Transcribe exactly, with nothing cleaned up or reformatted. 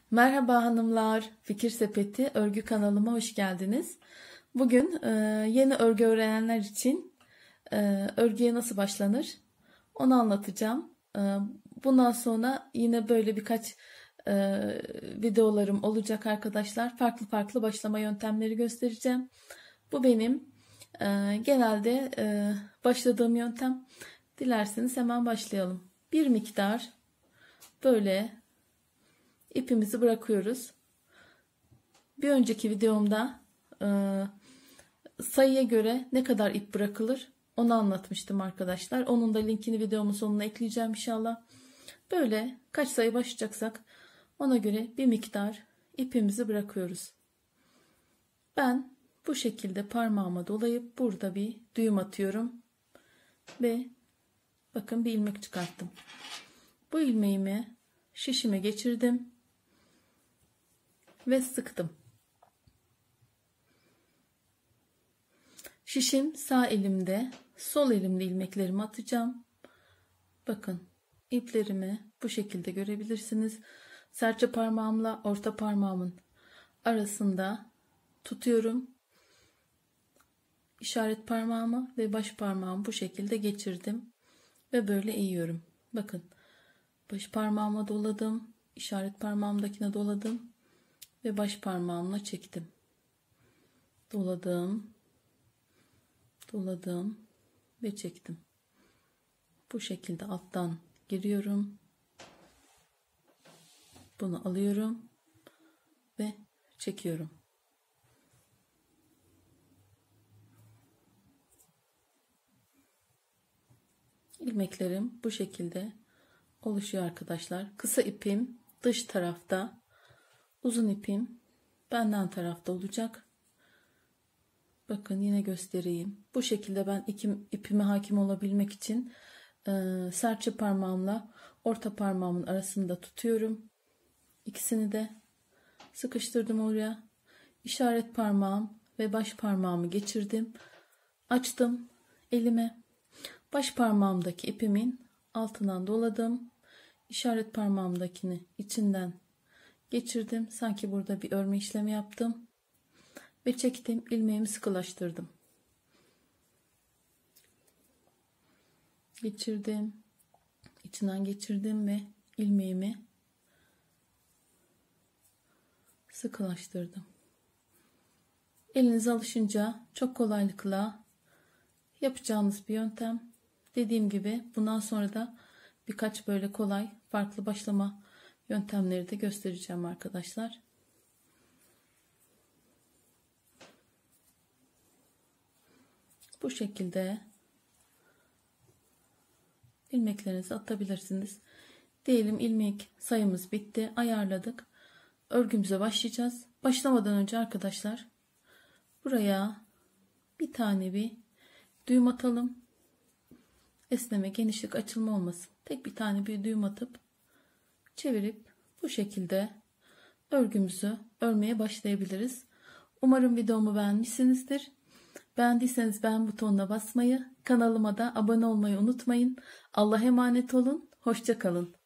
Merhaba hanımlar, Fikir Sepeti örgü kanalıma hoş geldiniz. Bugün e, yeni örgü öğrenenler için e, örgüye nasıl başlanır onu anlatacağım. E, bundan sonra yine böyle birkaç e, videolarım olacak arkadaşlar. Farklı farklı başlama yöntemleri göstereceğim. Bu benim e, genelde e, başladığım yöntem. Dilerseniz hemen başlayalım. Bir miktar böyle ipimizi bırakıyoruz. Bir önceki videomda e, sayıya göre ne kadar ip bırakılır onu anlatmıştım arkadaşlar. Onun da linkini videomun sonuna ekleyeceğim inşallah. Böyle kaç sayı başlayacaksak ona göre bir miktar ipimizi bırakıyoruz. Ben bu şekilde parmağıma dolayıp burada bir düğüm atıyorum ve bakın bir ilmek çıkarttım. Bu ilmeğimi şişime geçirdim ve sıktım. Şişim sağ elimde, sol elimde ilmeklerimi atacağım. Bakın iplerimi bu şekilde görebilirsiniz. Serçe parmağımla orta parmağımın arasında tutuyorum. İşaret parmağımı ve baş parmağımı bu şekilde geçirdim ve böyle eğiyorum. Bakın baş parmağıma doladım, işaret parmağımdakine doladım ve baş parmağımla çektim. Doladım, doladım ve çektim. Bu şekilde alttan giriyorum. Bunu alıyorum ve çekiyorum. İlmeklerim bu şekilde oluşuyor arkadaşlar. Kısa ipim dış tarafta, uzun ipim benden tarafta olacak. Bakın yine göstereyim. Bu şekilde ben ikim, ipime hakim olabilmek için e, serçe parmağımla orta parmağımın arasında tutuyorum. İkisini de sıkıştırdım oraya. İşaret parmağım ve baş parmağımı geçirdim. Açtım elime. Baş parmağımdaki ipimin altından doladım. İşaret parmağımdakini içinden geçirdim. Sanki burada bir örme işlemi yaptım. Ve çektim, ilmeğimi sıkılaştırdım. Geçirdim. İçinden geçirdim ve ilmeğimi sıkılaştırdım. Eliniz alışınca çok kolaylıkla yapacağınız bir yöntem. Dediğim gibi bundan sonra da birkaç böyle kolay farklı başlama yöntemleri de göstereceğim arkadaşlar. Bu şekilde ilmeklerinizi atabilirsiniz. Diyelim ilmek sayımız bitti. Ayarladık. Örgümüze başlayacağız. Başlamadan önce arkadaşlar buraya bir tane bir düğüm atalım. Esneme, genişlik, açılma olmasın. Tek bir tane bir düğüm atıp çevirip bu şekilde örgümüzü örmeye başlayabiliriz. Umarım videomu beğenmişsinizdir. Beğendiyseniz beğen butonuna basmayı, kanalıma da abone olmayı unutmayın. Allah'a emanet olun. Hoşça kalın.